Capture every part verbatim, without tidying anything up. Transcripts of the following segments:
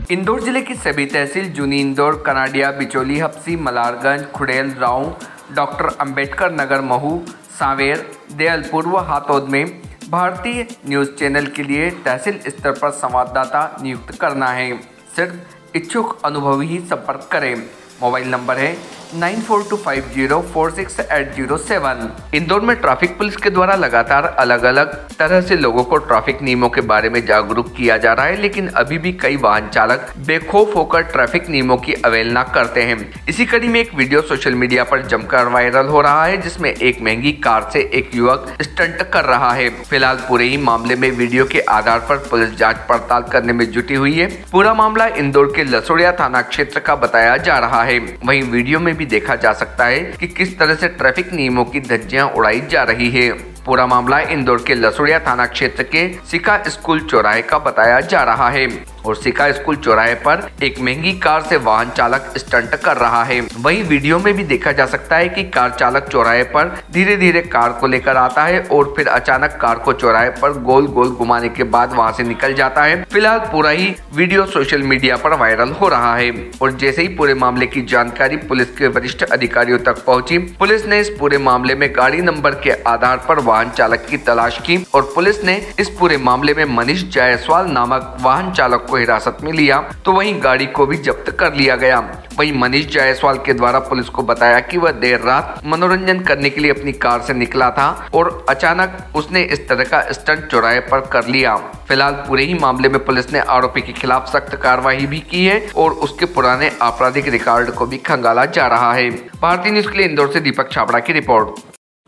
इंदौर जिले की सभी तहसील जूनी इंदौर, कनाडिया, बिचौली, हप्सी, मलारगंज, खुड़ैल, राऊ, डॉक्टर अंबेडकर नगर, महू, सांवेर, दयालपुर व हातौद में भारतीय न्यूज़ चैनल के लिए तहसील स्तर पर संवाददाता नियुक्त करना है। सिर्फ इच्छुक अनुभवी ही संपर्क करें। मोबाइल नंबर है nine four two five zero four six eight zero seven. Indore में ट्रैफिक पुलिस के द्वारा लगातार अलग अलग तरह से लोगों को ट्रैफिक नियमों के बारे में जागरूक किया जा रहा है, लेकिन अभी भी कई वाहन चालक बेखौफ होकर ट्रैफिक नियमों की अवहेलना करते हैं। इसी कड़ी में एक वीडियो सोशल मीडिया पर जमकर वायरल हो रहा है, जिसमें एक महंगी कार से एक युवक स्टंट कर रहा है। फिलहाल पूरे ही मामले में वीडियो के आधार पर पुलिस जाँच पड़ताल करने में जुटी हुई है। पूरा मामला इंदौर के लसोड़िया थाना क्षेत्र का बताया जा रहा है। वहीं वीडियो में भी देखा जा सकता है कि किस तरह से ट्रैफिक नियमों की धज्जियां उड़ाई जा रही है। पूरा मामला इंदौर के लसोड़िया थाना क्षेत्र के सिका स्कूल चौराहे का बताया जा रहा है और सिका स्कूल चौराहे पर एक महंगी कार से वाहन चालक स्टंट कर रहा है। वहीं वीडियो में भी देखा जा सकता है कि कार चालक चौराहे पर धीरे धीरे कार को लेकर आता है और फिर अचानक कार को चौराहे पर गोल गोल घुमाने के बाद वहां से निकल जाता है। फिलहाल पूरा ही वीडियो सोशल मीडिया पर वायरल हो रहा है और जैसे ही पूरे मामले की जानकारी पुलिस के वरिष्ठ अधिकारियों तक पहुंची, पुलिस ने इस पूरे मामले में गाड़ी नंबर के आधार पर वाहन चालक की तलाश की और पुलिस ने इस पूरे मामले में मनीष जायसवाल नामक वाहन चालक को हिरासत में लिया, तो वहीं गाड़ी को भी जब्त कर लिया गया। वहीं मनीष जायसवाल के द्वारा पुलिस को बताया कि वह देर रात मनोरंजन करने के लिए अपनी कार से निकला था और अचानक उसने इस तरह का स्टंट चौराहे पर कर लिया। फिलहाल पूरे ही मामले में पुलिस ने आरोपी के खिलाफ सख्त कार्रवाई भी की है और उसके पुराने आपराधिक रिकॉर्ड को भी खंगाला जा रहा है। भारतीय न्यूज के लिए इंदौर से दीपक छाबड़ा की रिपोर्ट।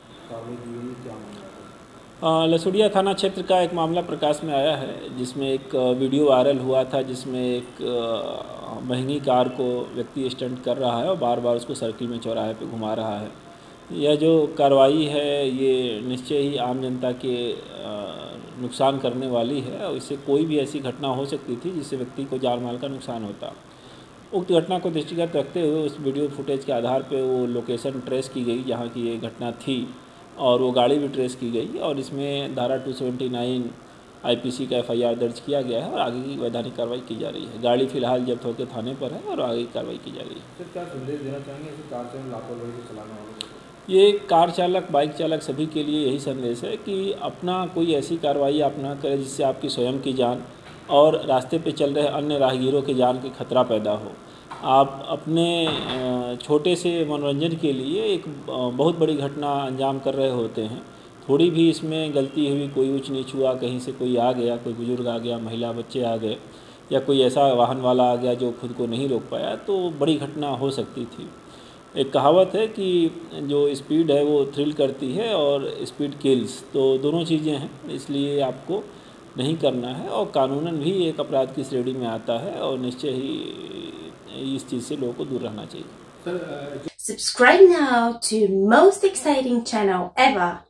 लसोड़िया थाना क्षेत्र का एक मामला प्रकाश में आया है, जिसमें एक वीडियो वायरल हुआ था, जिसमें एक महंगी कार को व्यक्ति स्टंट कर रहा है और बार बार उसको सर्किल में चौराहे पे घुमा रहा है। यह जो कार्रवाई है ये निश्चय ही आम जनता के नुकसान करने वाली है और इससे कोई भी ऐसी घटना हो सकती थी जिससे व्यक्ति को जान माल का नुकसान होता। उक्त घटना को दृष्टिगत रखते हुए उस वीडियो फुटेज के आधार पर वो लोकेशन ट्रेस की गई जहाँ की ये घटना थी और वो गाड़ी भी ट्रेस की गई और इसमें धारा टू सेवेंटी नाइन आईपीसी का एफआईआर दर्ज किया गया है और आगे की वैधानिक कार्रवाई की जा रही है। गाड़ी फिलहाल जब्त होकर थाने पर है और आगे की कार्रवाई की जा रही है। सर, क्या संदेश देना चाहेंगे ऐसे कार चालक लापरवाही से चलाने वालों को? ये कार चालक, बाइक चालक सभी के लिए यही संदेश है कि अपना कोई ऐसी कार्रवाई आप ना करें जिससे आपकी स्वयं की जान और रास्ते पर चल रहे अन्य राहगीरों की जान के खतरा पैदा हो। आप अपने छोटे से मनोरंजन के लिए एक बहुत बड़ी घटना अंजाम कर रहे होते हैं। थोड़ी भी इसमें गलती हुई, कोई ऊंच नीच हुआ, कहीं से कोई आ गया, कोई बुजुर्ग आ गया, महिला बच्चे आ गए या कोई ऐसा वाहन वाला आ गया जो खुद को नहीं रोक पाया, तो बड़ी घटना हो सकती थी। एक कहावत है कि जो स्पीड है वो थ्रिल करती है और स्पीड किल्स, तो दोनों चीज़ें हैं, इसलिए आपको नहीं करना है और कानूनन भी एक अपराध की श्रेणी में आता है और निश्चय ही इस चीज़ से लोगों को दूर रहना चाहिए। Subscribe now to most exciting channel ever.